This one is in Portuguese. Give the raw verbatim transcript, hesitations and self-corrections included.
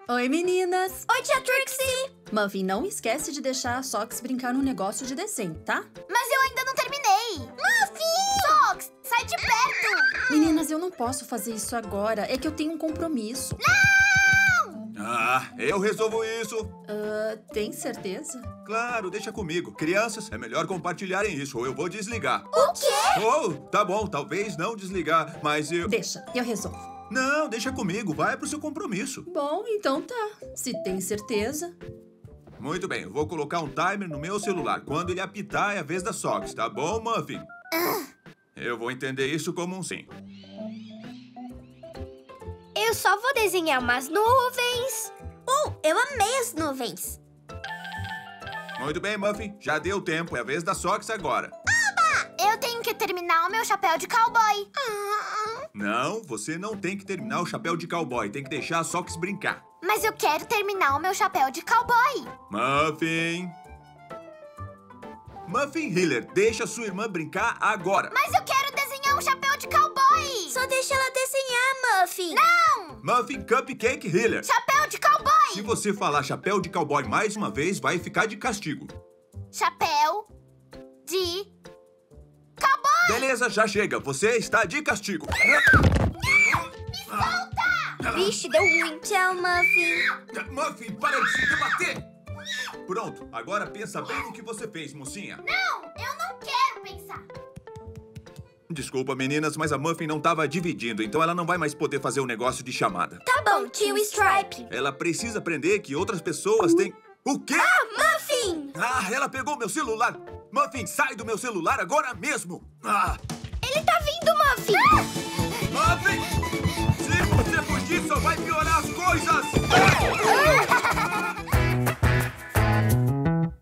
Oi, meninas! Oi, tia Trixie! Muffin, não esquece de deixar a Sox brincar no negócio de desenho, tá? Mas eu ainda não terminei! Muffin! Sox, sai de perto! Meninas, eu não posso fazer isso agora. É que eu tenho um compromisso. Não! Ah, eu resolvo isso. Uh, tem certeza? Claro, deixa comigo. Crianças, é melhor compartilharem isso ou eu vou desligar. O quê? Oh, tá bom, talvez não desligar, mas eu... Deixa, eu resolvo. Não, deixa comigo, vai pro seu compromisso. Bom, então tá. Se tem certeza. Muito bem, eu vou colocar um timer no meu celular. Quando ele apitar é a vez da Sox, tá bom, Muffin? Uh. Eu vou entender isso como um sim. Eu só vou desenhar umas nuvens. Uh, eu amei as nuvens. Muito bem, Muffin, já deu tempo, é a vez da Sox agora. Oba! Eu tenho que terminar o meu chapéu de cowboy. Ah. Não, você não tem que terminar o chapéu de cowboy, tem que deixar a Sox brincar. Mas eu quero terminar o meu chapéu de cowboy. Muffin... Muffin Hiller, deixa sua irmã brincar agora. Mas eu quero desenhar um chapéu de cowboy. Só deixa ela desenhar, Muffin. Não! Muffin Cupcake Hiller. Chapéu de cowboy. Se você falar chapéu de cowboy mais uma vez, vai ficar de castigo. Chapéu de cowboy. Beleza, já chega. Você está de castigo. Me solta! Vixe, deu ruim. Tchau, Muffin. Muffin, para de se debater. Pronto, agora pensa bem no que você fez, mocinha. Não, eu não quero pensar. Desculpa, meninas, mas a Muffin não estava dividindo, então ela não vai mais poder fazer o negócio de chamada. Tá bom, tio Stripe. Ela precisa aprender que outras pessoas têm... O quê? Ah, Muffin! Ah, ela pegou meu celular. Muffin, sai do meu celular agora mesmo. Ah. Ele tá vindo, Muffin! Ah. Muffin! Se você fugir, só vai piorar as coisas!